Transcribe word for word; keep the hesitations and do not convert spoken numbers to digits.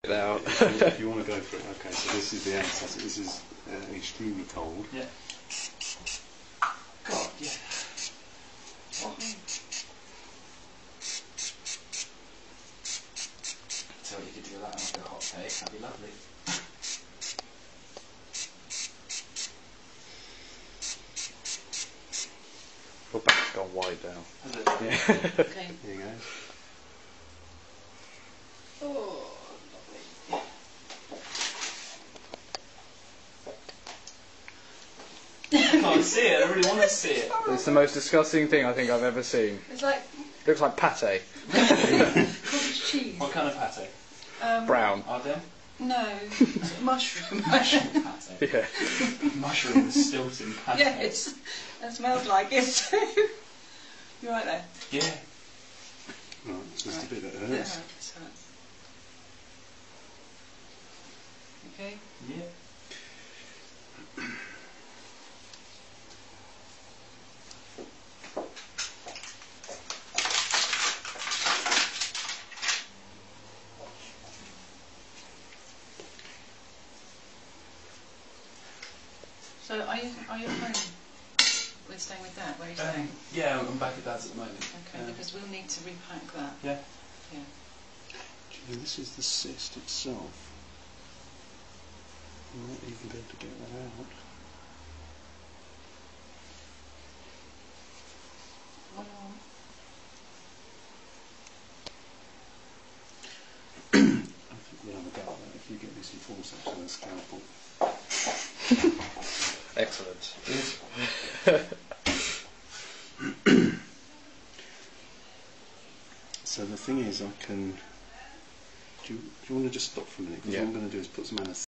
Now. If you want to go for it, okay, so this is the answer. So this is uh, extremely cold. Yeah. God, yeah. What? Tell you could do that and like a hot cake, that'd be lovely. Your back's gone wide now. Has it? Yeah. Okay. Here you go. Oh, lovely. I can't see it, I really want to see it. It's the most disgusting thing I think I've ever seen. It's like Looks like pate. cottage cheese. What kind of pate? Um, Brown. Ardem? No, mushroom. Mushroom pate. Yeah. Mushroom Stilton pate. Yeah, it's, it smells like it too. You're right there. Yeah. Right, it's just Right. a bit that Yeah, hurts. so. Okay. Yeah. So are you are you at home? We're staying with Dad. Where are you Um, staying? yeah, I'm back at Dad's at the moment. Okay, Um, because we'll need to repack that. Yeah. Yeah. Actually, this is the cyst itself. You might even be able to get that out. Well, I think we'll have a go at that if you get this in full section of the scalpel. Excellent. So the thing is, I can. Do you, do you want to just stop for a minute? Because Yeah. what I'm going to do is put some anaesthetic.